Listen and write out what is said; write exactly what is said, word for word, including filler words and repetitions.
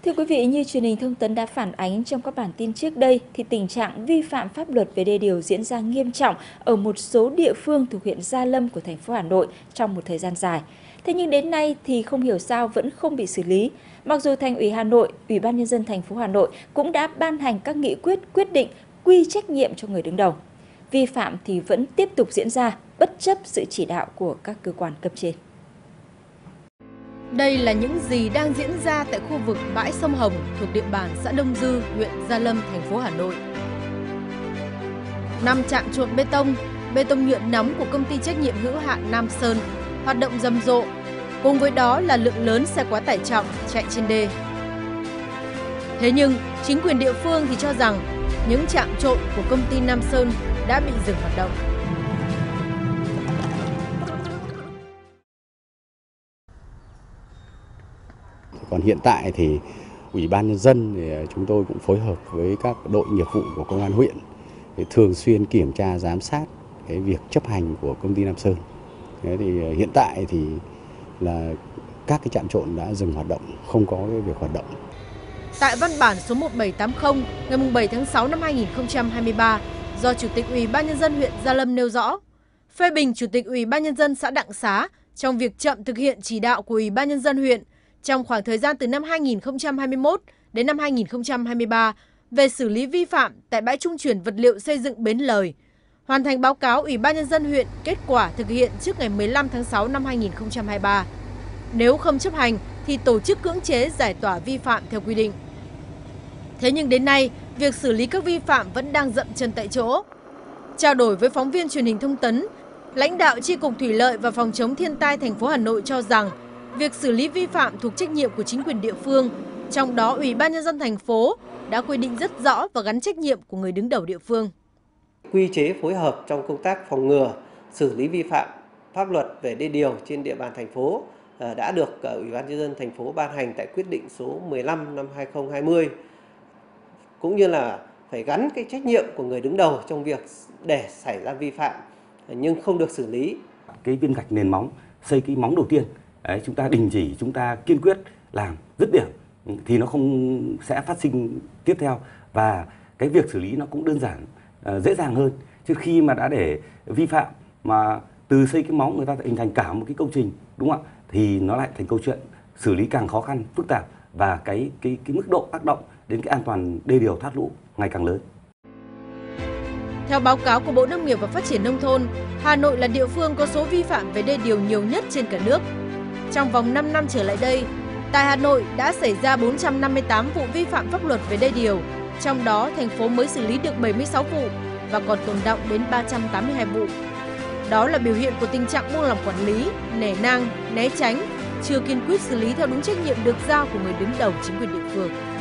Thưa quý vị, như truyền hình Thông tấn đã phản ánh trong các bản tin trước đây, thì tình trạng vi phạm pháp luật về đê điều diễn ra nghiêm trọng ở một số địa phương thuộc huyện Gia Lâm của thành phố Hà Nội trong một thời gian dài. Thế nhưng đến nay thì không hiểu sao vẫn không bị xử lý. Mặc dù Thành ủy Hà Nội, Ủy ban Nhân dân thành phố Hà Nội cũng đã ban hành các nghị quyết quyết định quy trách nhiệm cho người đứng đầu. Vi phạm thì vẫn tiếp tục diễn ra bất chấp sự chỉ đạo của các cơ quan cấp trên. Đây là những gì đang diễn ra tại khu vực bãi sông Hồng thuộc địa bàn xã Đông Dư, huyện Gia Lâm, thành phố Hà Nội. Năm trạm trộn bê tông, bê tông nhựa nóng của công ty trách nhiệm hữu hạn Nam Sơn hoạt động rầm rộ, cùng với đó là lượng lớn xe quá tải trọng chạy trên đê. Thế nhưng, chính quyền địa phương thì cho rằng những trạm trộn của công ty Nam Sơn đã bị dừng hoạt động. Còn hiện tại thì Ủy ban Nhân dân thì chúng tôi cũng phối hợp với các đội nghiệp vụ của công an huyện để thường xuyên kiểm tra giám sát cái việc chấp hành của công ty Nam Sơn. Thế thì hiện tại thì là các cái trạm trộn đã dừng hoạt động, không có cái việc hoạt động. Tại văn bản số một bảy tám không ngày bảy tháng sáu năm hai nghìn không trăm hai mươi ba do Chủ tịch Ủy ban Nhân dân huyện Gia Lâm nêu rõ, phê bình Chủ tịch Ủy ban Nhân dân xã Đặng Xá trong việc chậm thực hiện chỉ đạo của Ủy ban Nhân dân huyện trong khoảng thời gian từ năm hai nghìn không trăm hai mươi mốt đến năm hai nghìn không trăm hai mươi ba về xử lý vi phạm tại bãi trung chuyển vật liệu xây dựng Bến Lời, hoàn thành báo cáo Ủy ban Nhân dân huyện kết quả thực hiện trước ngày mười lăm tháng sáu năm hai nghìn không trăm hai mươi ba. Nếu không chấp hành thì tổ chức cưỡng chế giải tỏa vi phạm theo quy định. Thế nhưng đến nay, việc xử lý các vi phạm vẫn đang dậm chân tại chỗ. Trao đổi với phóng viên truyền hình Thông tấn, lãnh đạo Chi cục Thủy lợi và Phòng chống thiên tai thành phố Hà Nội cho rằng việc xử lý vi phạm thuộc trách nhiệm của chính quyền địa phương, trong đó Ủy ban Nhân dân thành phố đã quy định rất rõ và gắn trách nhiệm của người đứng đầu địa phương. Quy chế phối hợp trong công tác phòng ngừa, xử lý vi phạm pháp luật về đê điều trên địa bàn thành phố đã được Ủy ban Nhân dân thành phố ban hành tại quyết định số mười lăm năm hai nghìn không trăm hai mươi, cũng như là phải gắn cái trách nhiệm của người đứng đầu trong việc để xảy ra vi phạm nhưng không được xử lý. Cái viên gạch nền móng, xây cái móng đầu tiên, đấy, chúng ta đình chỉ, chúng ta kiên quyết làm dứt điểm thì nó không sẽ phát sinh tiếp theo, và cái việc xử lý nó cũng đơn giản, uh, dễ dàng hơn. Chứ khi mà đã để vi phạm mà từ xây cái móng người ta hình thành cả một cái công trình, đúng không ạ, thì nó lại thành câu chuyện xử lý càng khó khăn, phức tạp, và cái cái cái mức độ tác động đến cái an toàn đê điều thoát lũ ngày càng lớn. Theo báo cáo của Bộ Nông nghiệp và Phát triển Nông thôn, Hà Nội là địa phương có số vi phạm về đê điều nhiều nhất trên cả nước. Trong vòng năm năm trở lại đây, tại Hà Nội đã xảy ra bốn trăm năm mươi tám vụ vi phạm pháp luật về đê điều, trong đó thành phố mới xử lý được bảy mươi sáu vụ và còn tồn đọng đến ba trăm tám mươi hai vụ. Đó là biểu hiện của tình trạng buông lỏng quản lý, nể nang, né tránh, chưa kiên quyết xử lý theo đúng trách nhiệm được giao của người đứng đầu chính quyền địa phương.